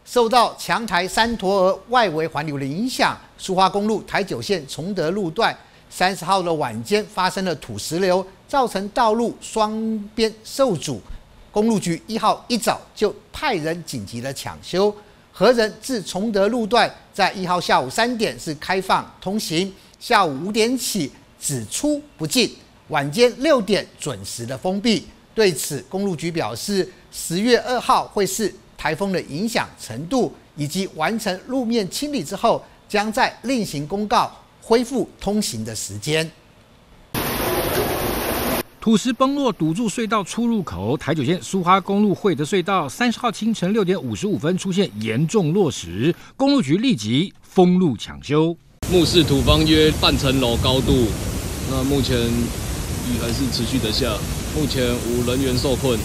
受到强台山陀儿外围环流的影响，苏花公路台九线崇德路段30号的晚间发生了土石流，造成道路双边受阻。公路局1号一早就派人紧急的抢修，核人至崇德路段在1号下午3点是开放通行，下午5点起只出不进，晚间6点准时的封闭。对此，公路局表示，10月2号会是台风的影响程度以及完成路面清理之后，将在另行公告恢复通行的时间。 土石崩落堵住隧道出入口，台九线苏花公路惠德隧道30号清晨6点55分出现严重落石，公路局立即封路抢修。 目视土方约半层楼高度，那目前雨还是持续的下，目前无人员受困。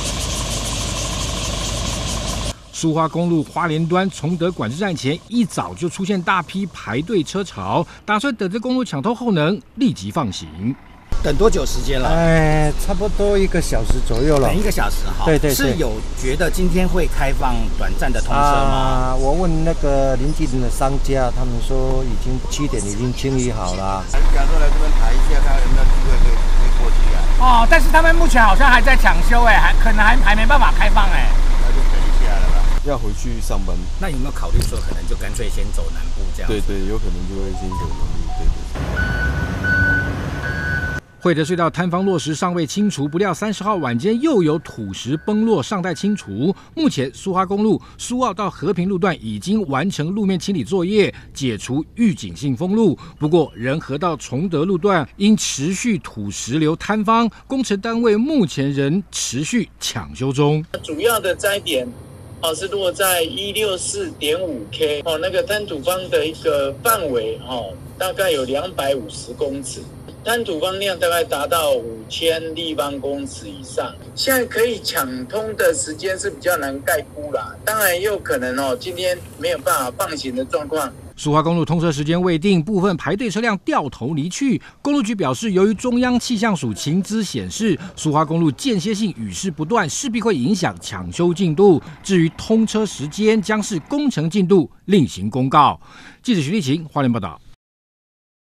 苏花公路花莲端崇德管制站前一早就出现大批排队车潮，打算等着公路抢通后能立即放行。 等多久时间了？ 差不多1个小时左右了。 等1个小时哈。 对。 是有觉得今天会开放短暂的通车吗？ 我问那个邻近的商家，他们说已经7点已经清理好了。 想说来这边抬一下，看看有没有机会可以过去啊。 哦，但是他们目前好像还在抢修可能还没办法开放那就等一下了吧。 要回去上班。 那有没有考虑说可能就干脆先走南部这样？ 对，有可能就会先走南部。对。 惠德隧道坍方落石尚未清除，不料30号晚间又有土石崩落，尚待清除。目前苏花公路苏澳到和平路段已经完成路面清理作业，解除预警性封路。不过仁和到崇德路段因持续土石流坍方，工程单位目前仍持续抢修中。 主要的灾点是落在164.5K 那个坍土方的一个范围大概有250公尺。坍土方量大概达到5000立方公尺以上，现在可以抢通的时间是比较难概估啦。当然也有可能今天没有办法放行的状况。 苏花公路通车时间未定，部分排队车辆掉头离去。公路局表示，由于中央气象署情资显示，苏花公路间歇性雨势不断，势必会影响抢修进度。至于通车时间，将是工程进度另行公告。记者徐立晴，花莲报道。